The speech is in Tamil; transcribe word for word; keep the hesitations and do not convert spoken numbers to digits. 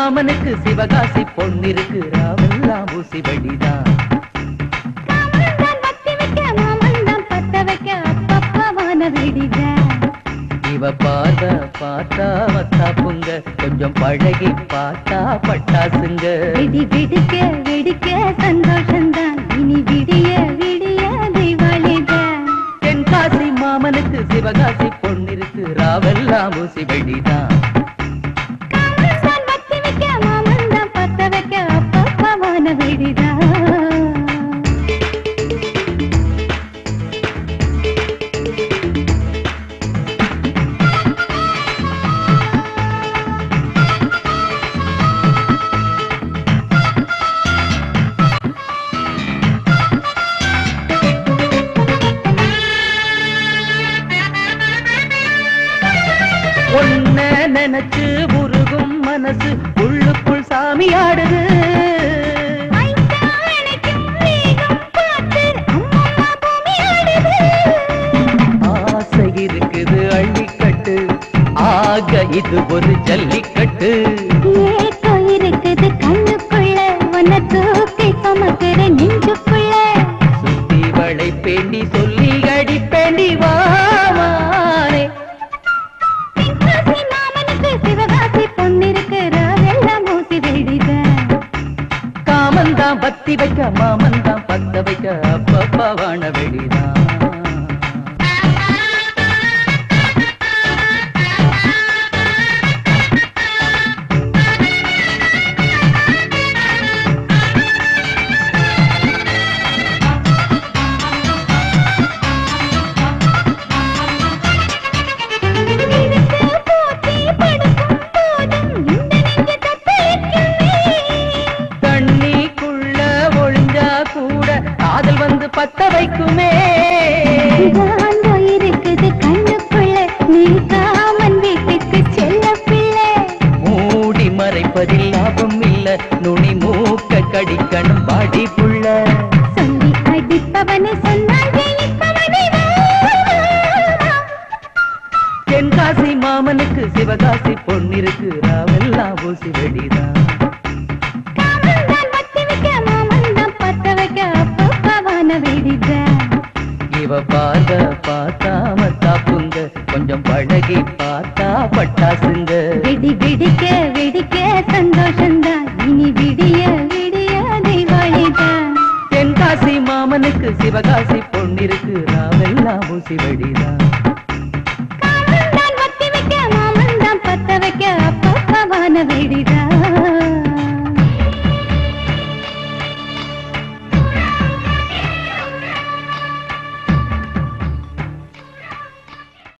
மாமனுக்கு சிவகாசி பொண்ணிருக்கு ராவெல்லாம் ஊசி வடிதான். இவ பாத பார்த்தா மத்தாப்புங்க கொஞ்சம் பழகி பார்த்தா பட்டாசுங்க. விடி விடுக்க விடுக்க சந்தோஷந்தான் இனி விடிய விடிய தீபாவளிதான். தென்காசி மாமனுக்கு சிவகாசி பொண்ணிருக்கு ராவெல்லாம் ஊசி வடிதான். மாமன் தான் பத்த வைக்க அப்பப்பாவான வெடிதான். நினைச்சு உருகும் மனசு உள்ளுக்குள் சாமி ஆடுது. ஆசை இருக்குது அள்ளிக்கட்டு ஆக இது ஒரு ஜல்லிக்கட்டு. இருக்குது கண்ணுக்குள்ள உன்னை தூக்கி சுமக்கிற நெஞ்சுக்குள்ள. சுத்தி வளை பேண்டி சொல்லி அடி பேண்டி வாமானே. சிவகாசி பொன்னிருக்கிற எல்லாம் ஊசி வெடிதான். காமந்தான் பத்தி வைக்க மாமந்தான் பத்த வைக்க அப்பப்பாவான வெடிதான். பத்த வைக்குமே இருக்குது கண்ணுக்குள்ள நீ காமன் வீட்டுக்கு செல்ல பிள்ளை. மூடி மறைப்பதில் லாபம் இல்ல நுனி மூக்க கடிக்கணும் பாடி புள்ள. சொல்லி அடிப்பவனை சொன்னால் ஜெயிப்பவனை. தென்காசி மாமனுக்கு சிவகாசி பொன்னிருக்கு ராவெல்லாம் ஊசி வெடிதான். இவ பாத பார்த்தா மத்தாப்புங்க கொஞ்சம் பழகி பார்த்தா பட்டாசுங்க. விடி விடிக்க விடிக்க சந்தோஷந்தான் இனி விடிய விடிய தீபாவளிதான். தென்காசி மாமனுக்கு சிவகாசி பொன்னிருக்கு ராவெல்லாம் ஊசி வடிதான்.